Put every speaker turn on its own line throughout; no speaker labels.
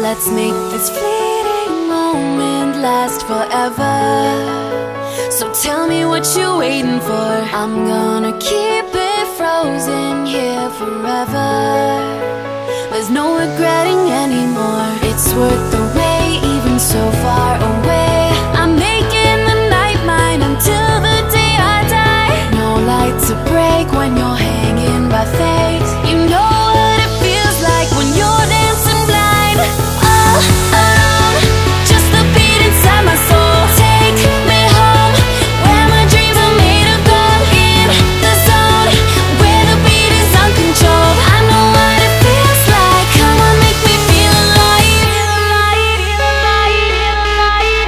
Let's make this fleeting moment last forever. So tell me what you're waiting for. I'm gonna keep it frozen here forever. There's no regretting anymore. It's worth the wait, even so far away. I'm making the night mine until the day I die. No light to break when you're hanging by fate. You know what it feels like when you're dancing blind. All alone, just the beat inside my soul. Take me home, where my dreams are made of gold. In the zone, where the beat is uncontrolled. I know what it feels like. Come on, make me feel alive.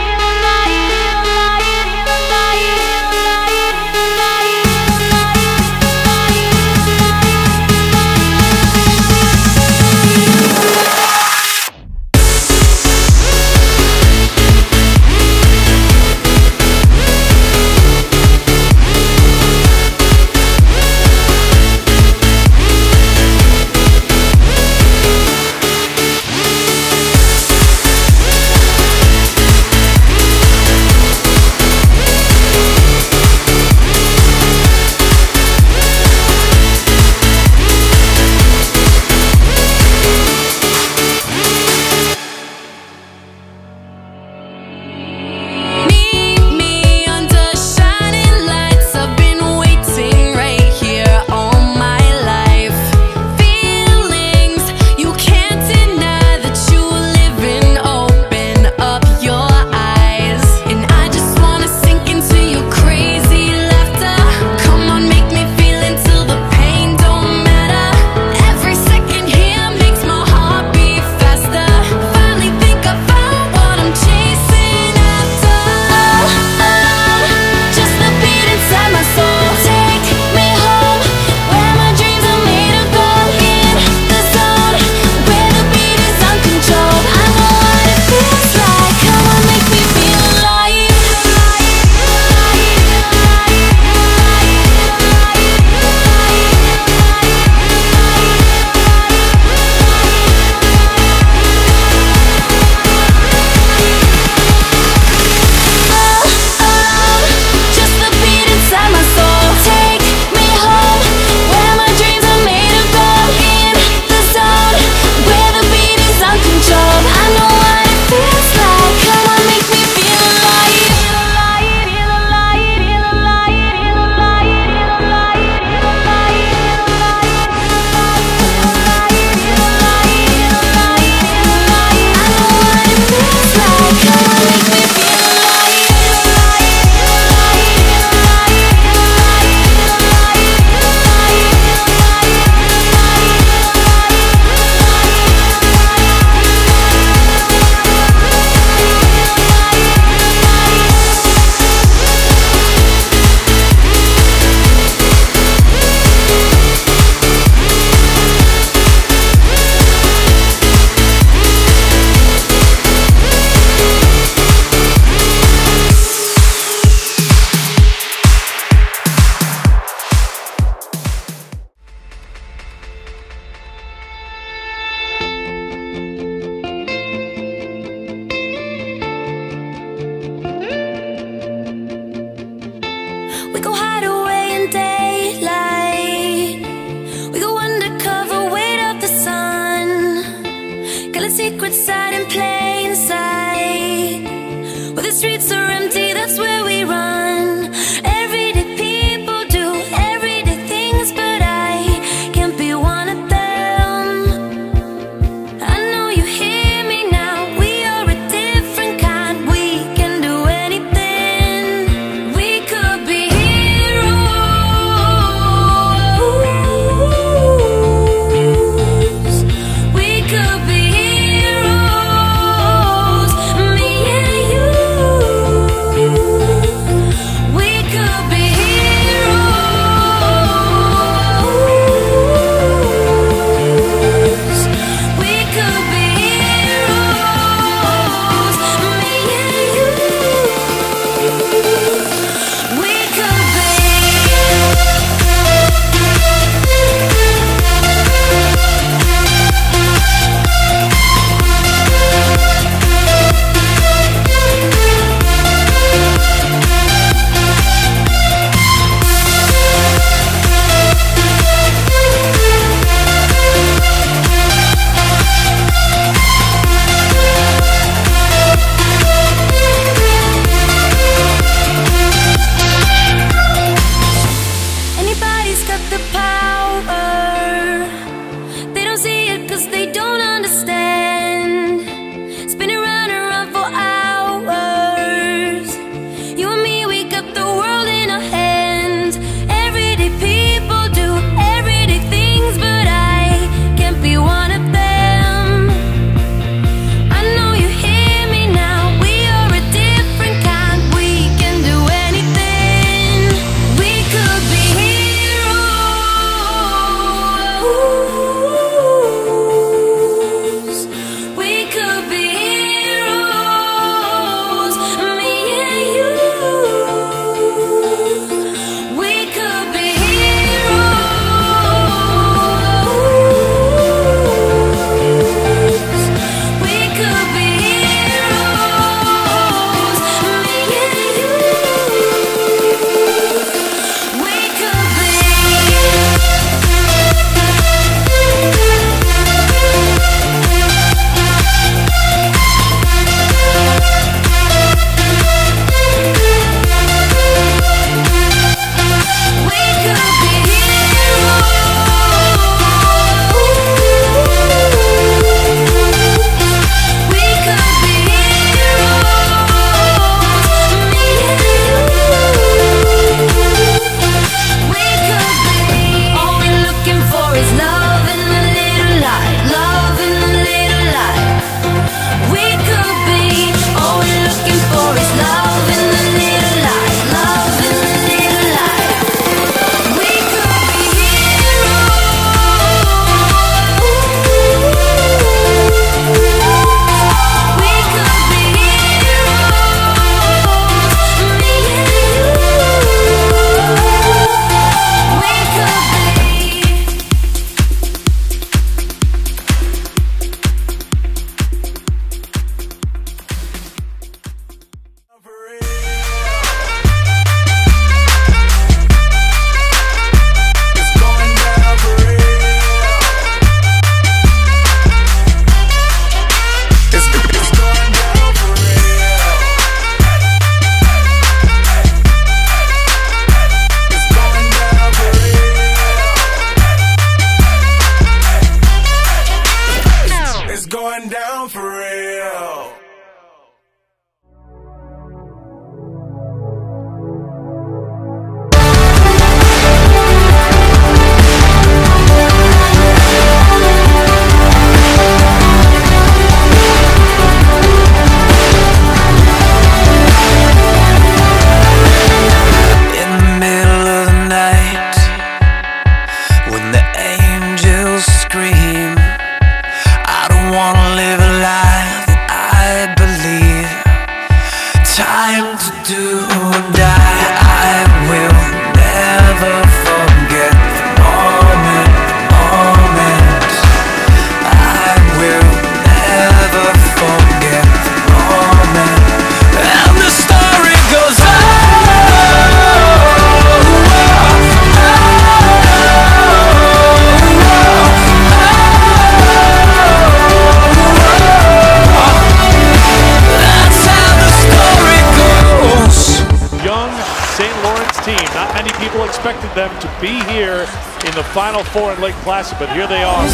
Final Four in Lake Placid, but here they are.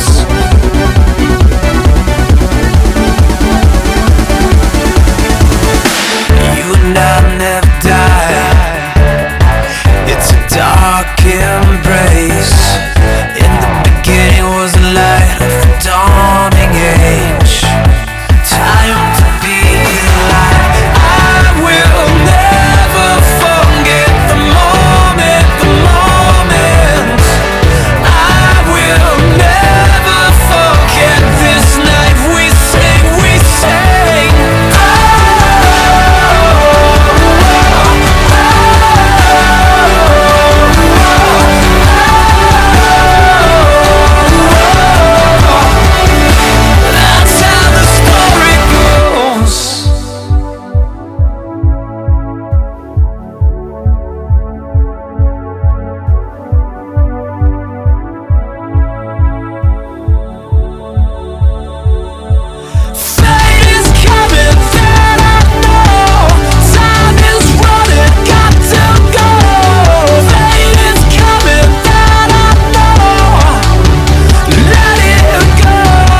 You and I never die. It's a dark embrace. In the beginning was the light of the dawning age. Time to be alive. I will never forget the moment, the moment. I will never forget this night. We sang, we sang. That's how the story goes. Fate is coming, that I know. Time is running, got to go. Fate is coming, that I know. Let it go.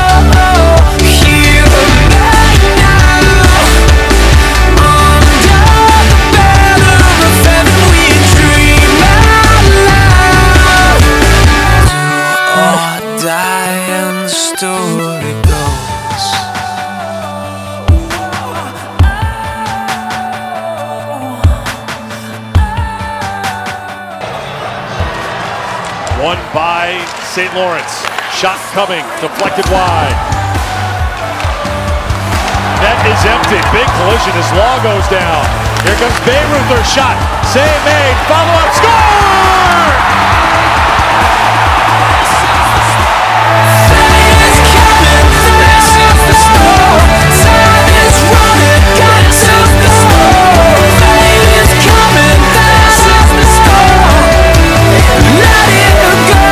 Here and now, under the banner of heaven, we dream out loud. Do or die, and the story goes.
Won by St. Lawrence. Shot coming, deflected wide. Net is empty. Big collision as Law goes down. Here comes Beirut, their shot. Save made, follow up, score!
Fate is coming, this is the storm. Time is running, got to go. Fate is coming, this is the storm. Let it go.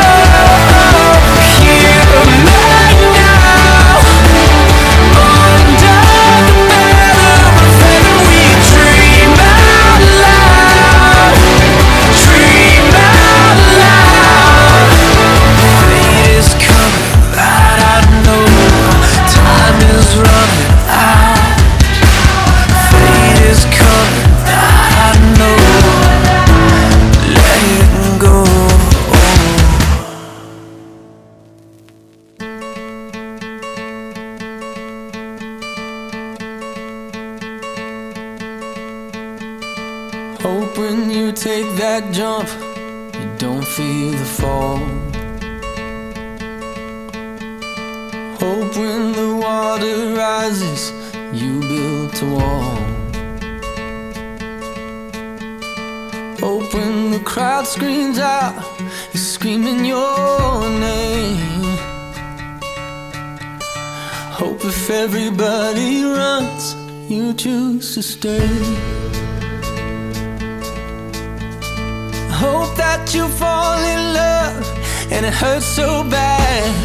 Here and now, under the banner of heaven, we dream out loud. Dream out loud. Fate is coming, that I know. Time is running out. Fate is coming, that I know. Let it go. Hope when you take that jump, you don't feel the fall. Hope when the water rises, you built a wall. Hope when the crowd screams out, you're screaming your name. Hope if everybody runs, you choose to stay. Hope that you fall in love and it hurts so bad.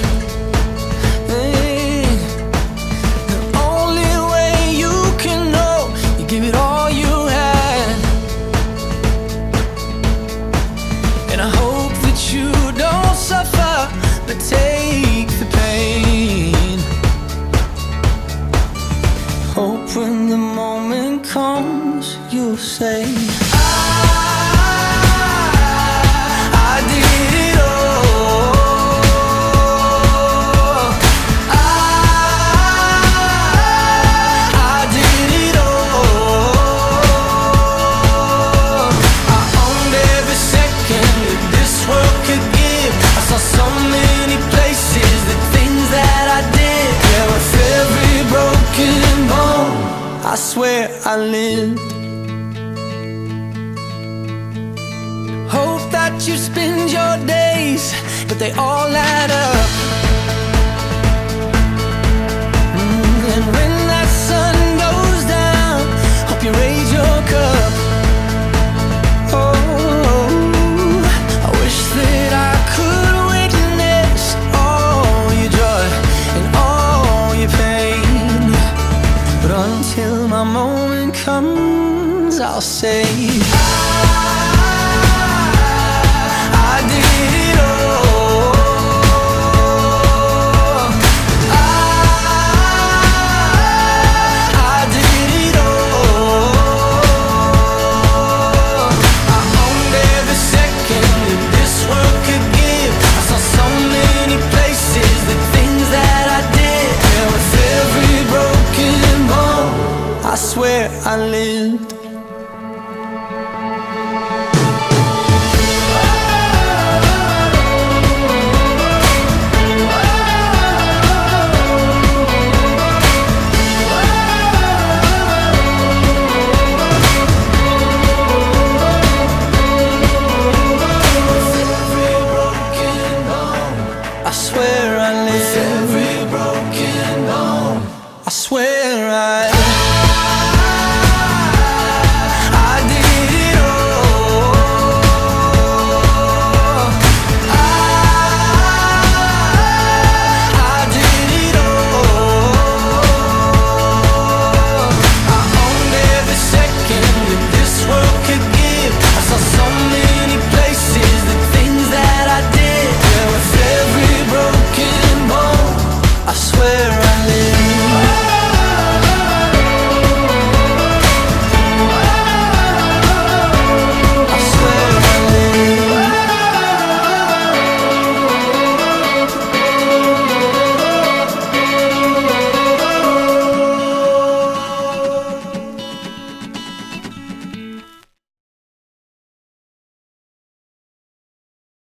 Hey, the only way you can know, you give it all you had. And I hope that you don't suffer, but take the pain. Hope when the moment comes, you'll say, I did it all. I did it all. I owned every second that this world could give. I saw so many places, the things that I did. Yeah, with every broken bone, I swear I lived. Hope that you spend your days, but they all add up. And when that sun goes down, hope you raise your cup. Oh, I wish that I could witness all your joy and all your pain. But until my moment comes, I'll say, I did it all. I swear